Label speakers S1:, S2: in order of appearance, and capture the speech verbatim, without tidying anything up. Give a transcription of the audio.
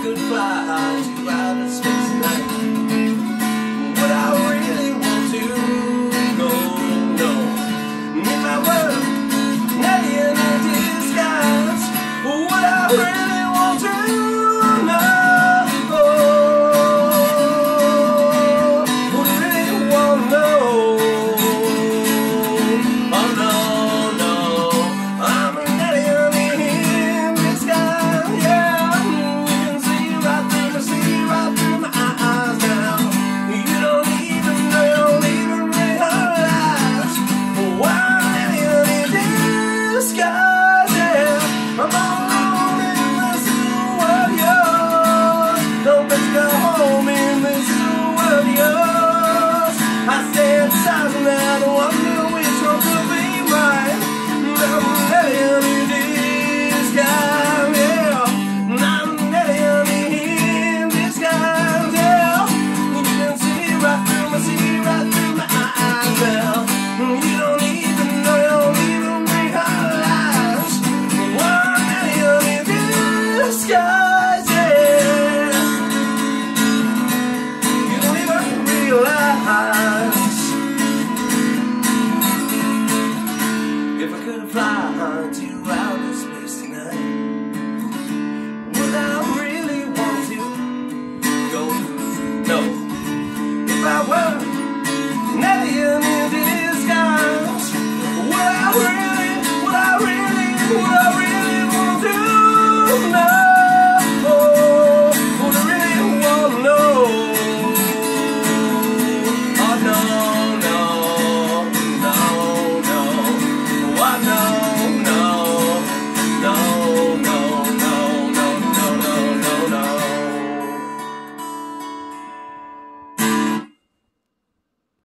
S1: could fly to outer space tonight. Would I really want to go? No. If I were an alien in disguise, would I really want to know? Would I really want to know? Oh no, no, I'm an alien in disguise. Yeah, you can see right through me, see right through my eyes now. You don't even know, you don't even realize. Oh, I'm an alien in disguise. Yeah, I'm all alone in this world, yours. Don't let you go home in this world, yours. I stand silent and wonder which one could be mine. I'm an alien in disguise, yeah. I'm an alien in disguise, yeah. You can see right through my, see right through my eyes, well. You don't even know, you don't even realize. I'm an alien in disguise.